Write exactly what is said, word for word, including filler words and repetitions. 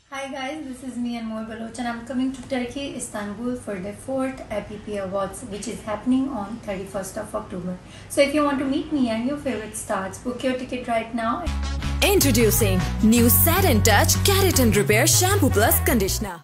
Hi guys, this is me Anmol Baloch and I'm coming to Turkey, Istanbul for the fourth A P P Awards which is happening on thirty-first of October. So if you want to meet me and your favorite stars, book your ticket right now. Introducing new Set and Touch Keratin Repair Shampoo Plus Conditioner.